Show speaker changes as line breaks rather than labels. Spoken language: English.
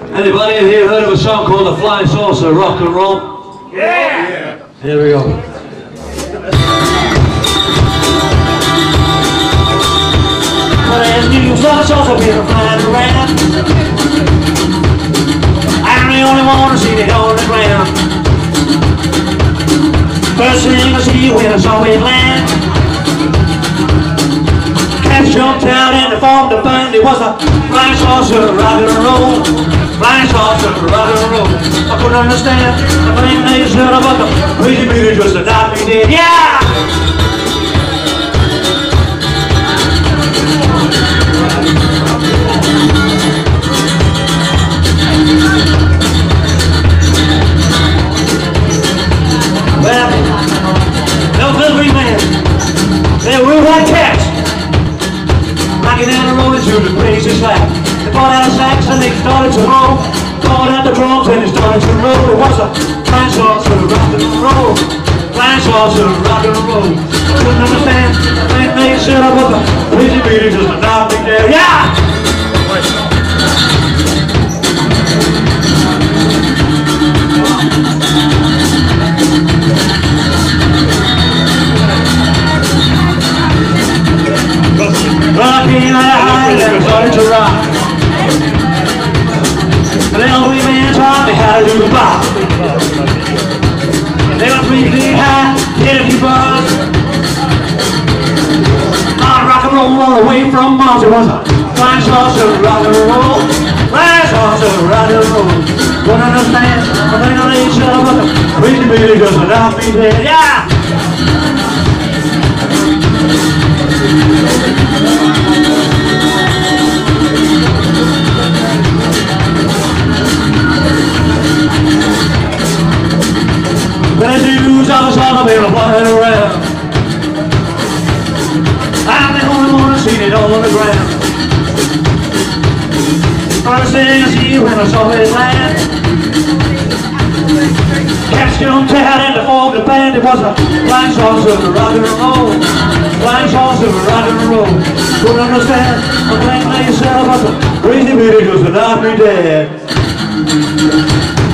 Anybody in here heard of a song called The Flying Saucer Rock and Roll?
Yeah!
Here we go.
Well, there's new flying saucer been flying around. I'm the only one to see it on the ground. First thing I see when I saw it land, cats jumped out and they formed a band. It was a flying saucer rock and roll. Flying saucer rock and roll. I couldn't understand the thing they said about the crazy beaters just to knock me dead. Yeah! Well, no delivery man, they were like cats, knocking down the road into the crazy slap. They bought out a sax and they started to roll, bought out the drums and they started to roll. It was a flying saucer rock and roll, flying saucer rock and roll. I couldn't understand the thing they said about the crazy beaters just to knock me down. Yeah! Rocking high and started to rock. The elderly man taught me how to do the bop. They were 3 feet high, hit a few bars. On rock and roll all the way from Mars. It was a flying saucer rock and roll, flying saucer rock and roll. Couldn't understand the thing on each other, but the crazy beater just knocked me dead. Yeah! There's news of us all been flying around. I'm the only one that's seen it all on the ground. First thing I see when I saw it land, cats jumped out and they formed a band. It was a flying saucer rock and roll, flying saucer rock and roll. Couldn't understand the thing they said about the crazy beaters just to knock me dead.